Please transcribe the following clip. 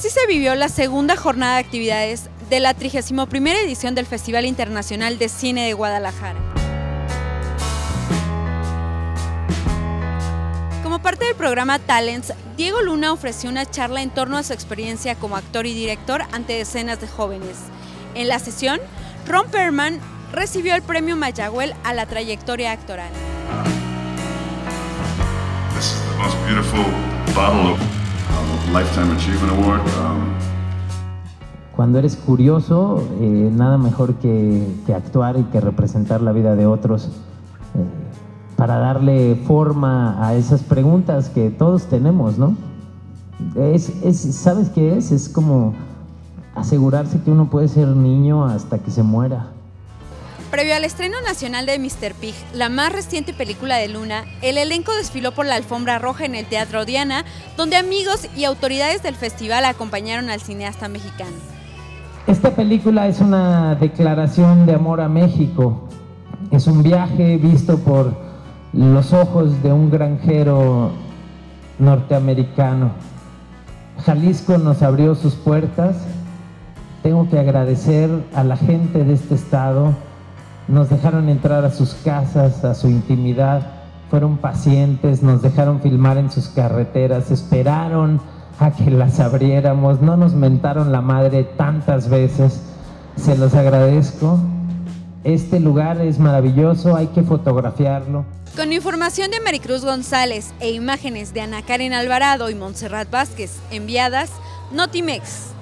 Así se vivió la segunda jornada de actividades de la 31ª edición del Festival Internacional de Cine de Guadalajara. Como parte del programa Talents, Diego Luna ofreció una charla en torno a su experiencia como actor y director ante decenas de jóvenes. En la sesión, Ron Perlman recibió el premio Mayagüel a la trayectoria actoral. This is the most beautiful bottle of Lifetime Achievement Award. Cuando eres curioso, nada mejor que actuar y que representar la vida de otros para darle forma a esas preguntas que todos tenemos, ¿no? ¿Sabes qué es? Es como asegurarse que uno puede ser niño hasta que se muera. Previo al estreno nacional de Mr. Pig, la más reciente película de Luna, el elenco desfiló por la alfombra roja en el Teatro Diana, donde amigos y autoridades del festival acompañaron al cineasta mexicano. Esta película es una declaración de amor a México. Es un viaje visto por los ojos de un granjero norteamericano. Jalisco nos abrió sus puertas. Tengo que agradecer a la gente de este estado. Nos dejaron entrar a sus casas, a su intimidad. Fueron pacientes, nos dejaron filmar en sus carreteras, esperaron a que las abriéramos, no nos mentaron la madre tantas veces. Se los agradezco. Este lugar es maravilloso, hay que fotografiarlo. Con información de Maricruz González e imágenes de Ana Karen Alvarado y Montserrat Vázquez enviadas, Notimex.